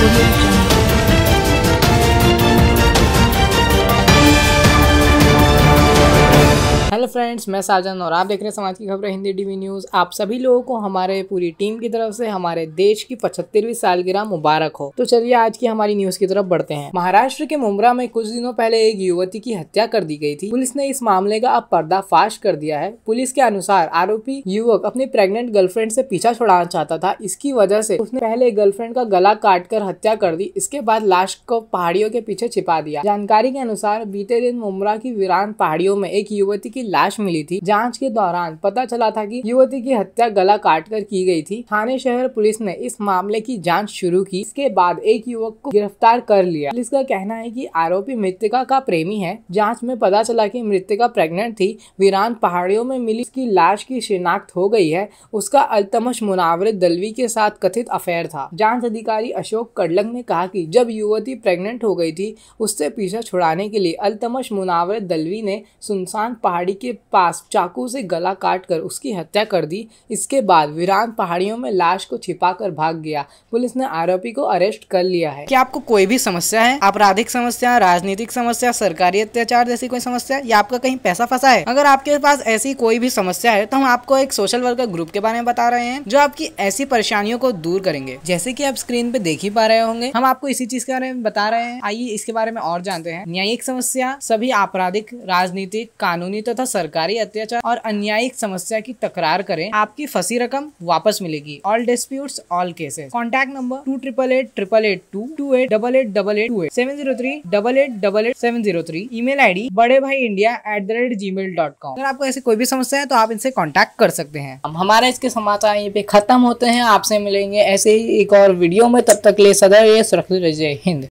Audio Jungle. Hello friends, मैं साजन और आप देख रहे हैं समाज की खबरें हिंदी टीवी न्यूज़। आप सभी लोगों को हमारे पूरी टीम की तरफ से हमारे देश की 75वीं सालगिरह मुबारक हो। तो चलिए आज की हमारी न्यूज़ की तरफ बढ़ते हैं। महाराष्ट्र के मुंब्रा में कुछ दिनों पहले एक युवती की हत्या कर दी गई थी। पुलिस ने इस मामले का अब पर्दाफाश कर दिया है। पुलिस के अनुसार आरोपी युवक अपनी प्रेग्नेंट गर्लफ्रेंड से पीछा छुड़ाना चाहता था। इसकी वजह से उसने पहले गर्लफ्रेंड का गला काट कर हत्या कर दी। इसके बाद लाश को पहाड़ियों के पीछे छिपा दिया। जानकारी के अनुसार बीते दिन मुंब्रा की वीरान पहाड़ियों में एक युवती की लाश मिली थी। जांच के दौरान पता चला था कि युवती की हत्या गला काटकर की गई थी। थाने शहर पुलिस ने इस मामले की जांच शुरू की। इसके बाद एक युवक को गिरफ्तार कर लिया। पुलिस का कहना है कि आरोपी मृतका का प्रेमी है। जांच में पता चला कि मृतका प्रेग्नेंट थी। वीरान पहाड़ियों में मिली उसकी लाश की शिनाख्त हो गई है। उसका अल्तमश मुनावर दलवी के साथ कथित अफेयर था। जांच अधिकारी अशोक कडलंग ने कहा कि जब युवती प्रेग्नेंट हो गई थी, उससे पीछा छुड़ाने के लिए अल्तमश मुनावर दलवी ने सुनसान पहाड़ी के पास चाकू से गला काटकर उसकी हत्या कर दी। इसके बाद वीरान पहाड़ियों में लाश को छिपाकर भाग गया। पुलिस ने आरोपी को अरेस्ट कर लिया है। क्या आपको कोई भी समस्या है, आपराधिक समस्या, राजनीतिक समस्या, सरकारी अत्याचार जैसी कोई समस्या, या आपका कहीं पैसा फंसा है? अगर आपके पास ऐसी कोई भी समस्या है तो हम आपको एक सोशल वर्कर ग्रुप के बारे में बता रहे हैं जो आपकी ऐसी परेशानियों को दूर करेंगे। जैसे कि आप स्क्रीन पे देख ही पा रहे होंगे, हम आपको इसी चीज के बारे में बता रहे हैं। आइए इसके बारे में और जानते हैं। न्यायिक समस्या, सभी आपराधिक, राजनीतिक, कानूनी तथा सरकारी अत्याचार और अन्यायिक समस्या की तकरार करें, आपकी फंसी रकम वापस मिलेगी। All disputes, all cases. Contact number 28888228888828 70388888703। Email ID badebhaiindia@gmail.com। अगर आपको ऐसी कोई भी समस्या है तो आप इनसे कॉन्टैक्ट कर सकते हैं। हमारे इसके समाचार यहीं पे खत्म होते हैं। आपसे मिलेंगे ऐसे ही एक और वीडियो में। तब तक के लिए सदैव सुरक्षित रहिए। हिंद।